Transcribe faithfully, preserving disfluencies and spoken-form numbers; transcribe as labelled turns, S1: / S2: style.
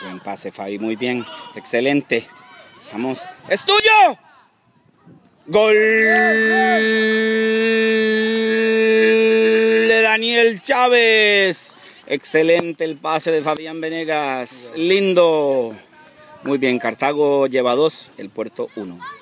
S1: Buen pase, Fabi, muy bien. Excelente. Vamos. ¡Es tuyo! ¡Gol! De Daniel Chávez. Excelente el pase de Fabián Venegas. Lindo. Muy bien, Cartago lleva dos, el Puerto uno.